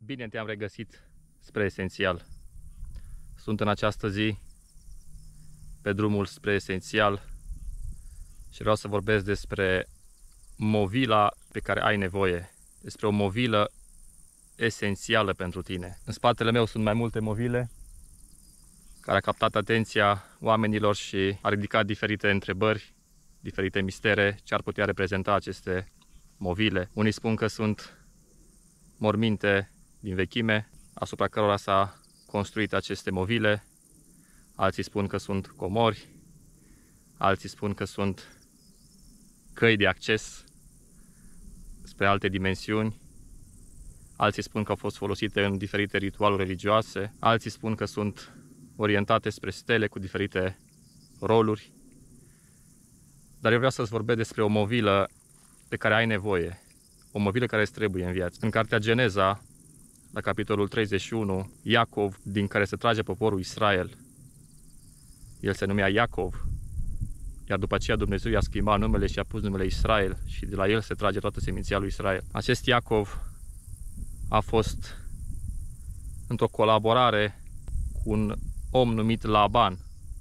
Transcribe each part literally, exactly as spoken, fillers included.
Bine te-am regăsit spre esențial. Sunt în această zi pe drumul spre esențial și vreau să vorbesc despre movila pe care ai nevoie, despre o movilă esențială pentru tine. În spatele meu sunt mai multe movile care a captat atenția oamenilor și a ridicat diferite întrebări, diferite mistere, ce ar putea reprezenta aceste movile. Unii spun că sunt morminte din vechime, asupra cărora s-a construit aceste movile, alții spun că sunt comori, alții spun că sunt căi de acces spre alte dimensiuni, alții spun că au fost folosite în diferite ritualuri religioase, alții spun că sunt orientate spre stele cu diferite roluri. Dar eu vreau să-ți vorbesc despre o movilă de care ai nevoie, o movilă care îți trebuie în viață. În cartea Geneza, la capitolul treizeci și unu, Iacov, din care se trage poporul Israel, el se numea Iacov, iar după aceea Dumnezeu i-a schimbat numele și a pus numele Israel și de la el se trage toată seminția lui Israel. Acest Iacov a fost într-o colaborare cu un om numit Laban,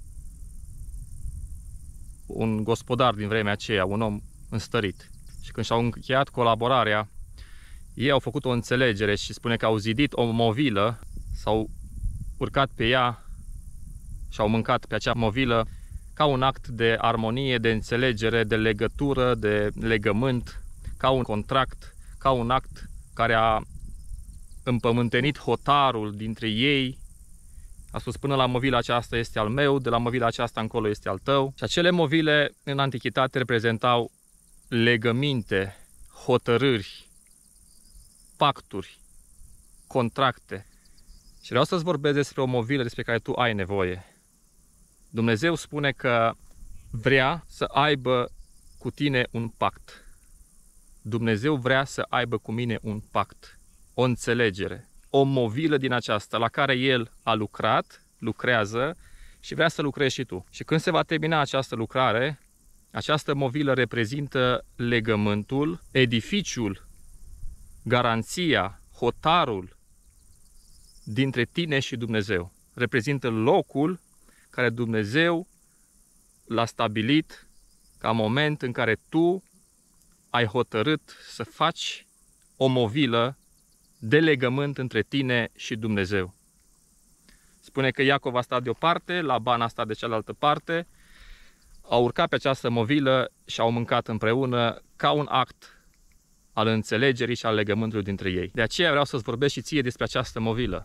un gospodar din vremea aceea, un om înstărit. Și când și-au încheiat colaborarea, ei au făcut o înțelegere și spune că au zidit o movilă, s-au urcat pe ea și au mâncat pe acea movilă ca un act de armonie, de înțelegere, de legătură, de legământ, ca un contract, ca un act care a împământenit hotarul dintre ei. A spus, până la movila aceasta este al meu, de la movila aceasta încolo este al tău. Și acele movile în antichitate reprezentau legăminte, hotărâri, pacturi, contracte. Și vreau să-ți vorbesc despre o movilă despre care tu ai nevoie. Dumnezeu spune că vrea să aibă cu tine un pact. Dumnezeu vrea să aibă cu mine un pact, o înțelegere, o movilă din aceasta la care El a lucrat, lucrează și vrea să lucrezi și tu. Și când se va termina această lucrare, această movilă reprezintă legământul, edificiul, garanția, hotarul dintre tine și Dumnezeu. Reprezintă locul care Dumnezeu l-a stabilit ca moment în care tu ai hotărât să faci o movilă de legământ între tine și Dumnezeu. Spune că Iacov a stat de o parte, Laban a stat de cealaltă parte, au urcat pe această movilă și au mâncat împreună ca un act al înțelegerii și al legământului dintre ei. De aceea vreau să-ți vorbesc și ție despre această movilă.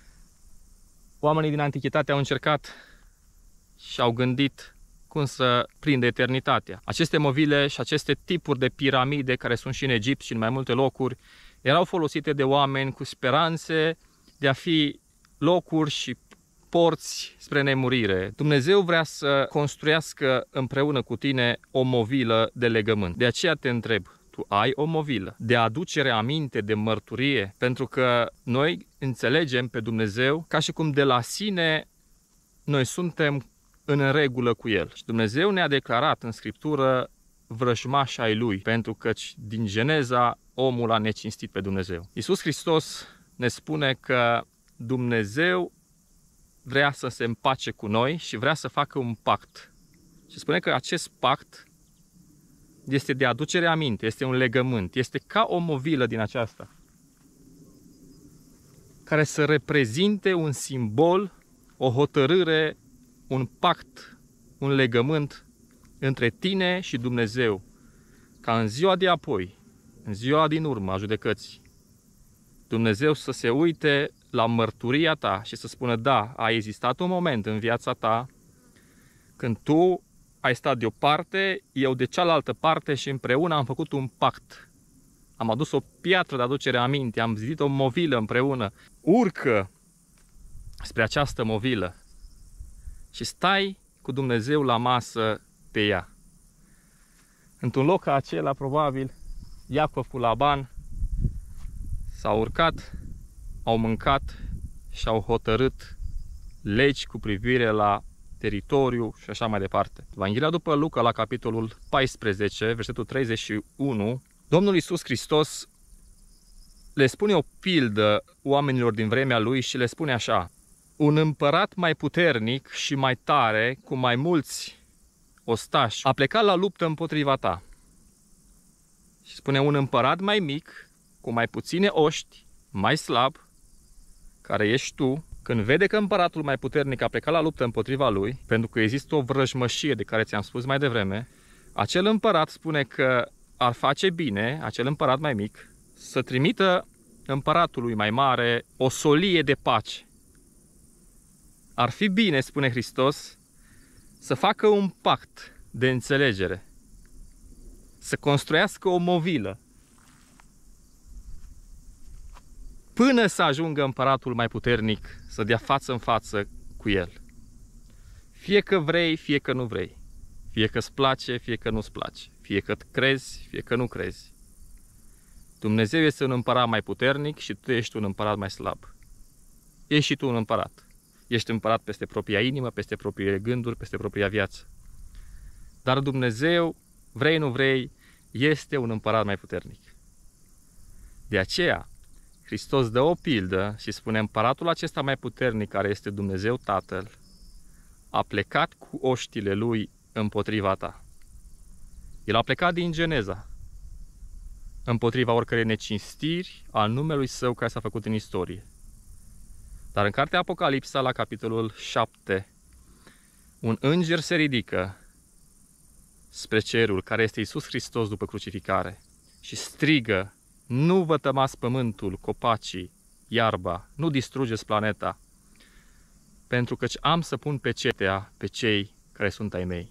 Oamenii din antichitate au încercat și au gândit cum să prindă eternitatea. Aceste movile și aceste tipuri de piramide care sunt și în Egipt și în mai multe locuri erau folosite de oameni cu speranțe de a fi locuri și porți spre nemurire. Dumnezeu vrea să construiască împreună cu tine o movilă de legământ. De aceea te întreb, tu ai o movilă de aducere aminte, de mărturie? Pentru că noi înțelegem pe Dumnezeu ca și cum de la sine noi suntem în regulă cu El. Și Dumnezeu ne-a declarat în Scriptură vrăjmași ai Lui, pentru că din Geneza omul a necinstit pe Dumnezeu. Iisus Hristos ne spune că Dumnezeu vrea să se împace cu noi și vrea să facă un pact. Și spune că acest pact este de aducere aminte, este un legământ, este ca o movilă din aceasta, care să reprezinte un simbol, o hotărâre, un pact, un legământ între tine și Dumnezeu, ca în ziua de apoi, în ziua din urmă a judecății, Dumnezeu să se uite la mărturia ta și să spună, da, a existat un moment în viața ta când tu ai stat de o parte, eu de cealaltă parte și împreună am făcut un pact. Am adus o piatră de aducere aminte, am zidit o movilă împreună. Urcă spre această movilă și stai cu Dumnezeu la masă pe ea. Într-un loc ca acela, probabil, Iacov cu Laban s-au urcat, au mâncat și au hotărât legi cu privire la teritoriu și așa mai departe. Evanghelia după Luca, la capitolul paisprezece, versetul treizeci și unu, Domnul Iisus Hristos le spune o pildă oamenilor din vremea lui și le spune așa: un împărat mai puternic și mai tare, cu mai mulți ostași, a plecat la luptă împotriva ta. Și spune: un împărat mai mic, cu mai puține oști, mai slab, care ești tu, când vede că împăratul mai puternic a plecat la luptă împotriva lui, pentru că există o vrăjmășie de care ți-am spus mai devreme, acel împărat spune că ar face bine, acel împărat mai mic, să trimită împăratului mai mare o solie de pace. Ar fi bine, spune Hristos, să facă un pact de înțelegere, să construiască o movilă, până să ajungă împăratul mai puternic să dea față în față cu el. Fie că vrei, fie că nu vrei. Fie că îți place, fie că nu-ți place. Fie că crezi, fie că nu crezi. Dumnezeu este un împărat mai puternic și tu ești un împărat mai slab. Ești și tu un împărat. Ești împărat peste propria inimă, peste propriile gânduri, peste propria viață. Dar Dumnezeu, vrei, nu vrei, este un împărat mai puternic. De aceea, Hristos dă o pildă și spune: împăratul acesta mai puternic, care este Dumnezeu Tatăl, a plecat cu oștile lui împotriva ta. El a plecat din Geneza, împotriva oricărei necinstiri al numelui său care s-a făcut în istorie. Dar în cartea Apocalipsa, la capitolul șapte, un înger se ridică spre cerul, care este Iisus Hristos după crucificare, și strigă: nu vă tămați pământul, copacii, iarba, nu distrugeți planeta, pentru că am să pun pecetea pe cei care sunt ai mei.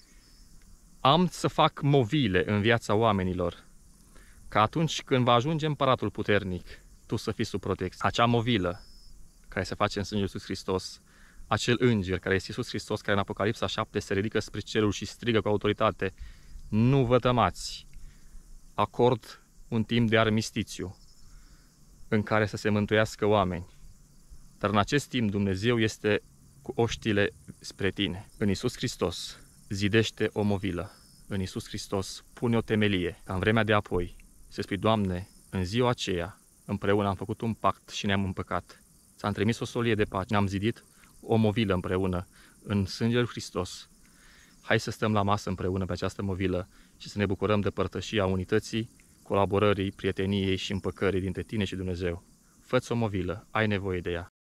Am să fac movile în viața oamenilor, ca atunci când va ajunge împăratul puternic, tu să fii sub protecție. Acea movilă care se face în sângele Iisus Hristos, acel înger care este Iisus Hristos, care în Apocalipsa șapte se ridică spre cerul și strigă cu autoritate: nu vă tămați, acord un timp de armistițiu în care să se mântuiască oameni. Dar în acest timp Dumnezeu este cu oștile spre tine. În Iisus Hristos zidește o movilă. În Iisus Hristos pune o temelie, ca în vremea de apoi să spui: Doamne, în ziua aceea împreună am făcut un pact și ne-am împăcat. Ți-am trimis o solie de pace, ne-am zidit o movilă împreună în sângele lui Hristos. Hai să stăm la masă împreună pe această movilă și să ne bucurăm de părtășia unității, colaborării, prieteniei și împăcării dintre tine și Dumnezeu. Fă-ți o movilă, ai nevoie de ea.